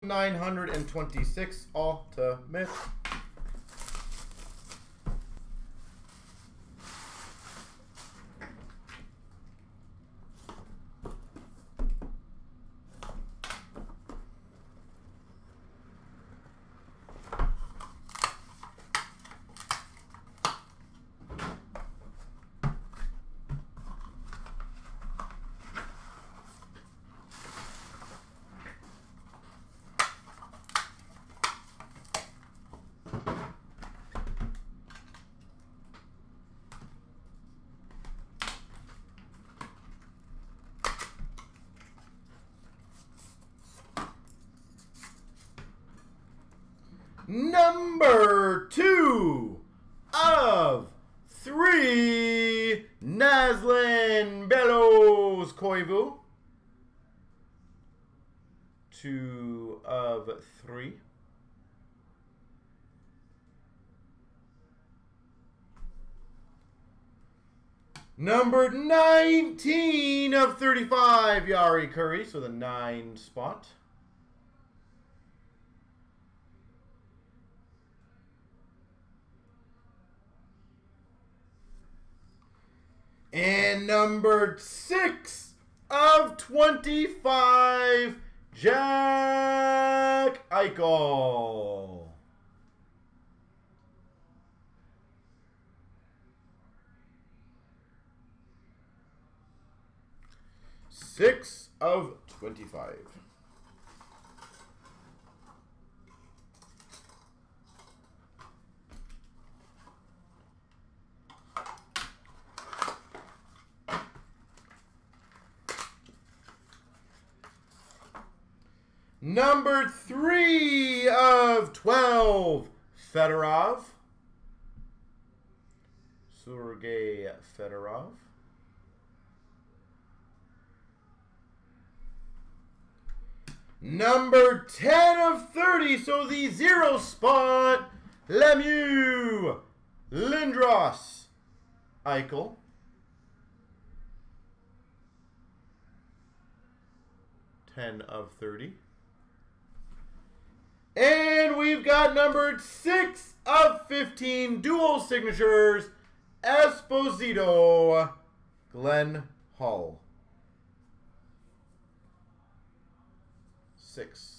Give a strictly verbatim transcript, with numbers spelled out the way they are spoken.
nine hundred twenty-six Ultimate. Number two of three, Naslin Bellows Koivu. Two of three. Number nineteen of thirty-five, Yari Curry, so the nine spot. And number six of twenty-five, Jack Eichel. Six of twenty-five. Number three of twelve, Fedorov. Sergei Fedorov. Number ten of thirty, so the zero spot, Lemieux, Lindros, Eichel. ten of thirty. And we've got numbered six of fifteen, dual signatures, Esposito, Glenn Hull. Six.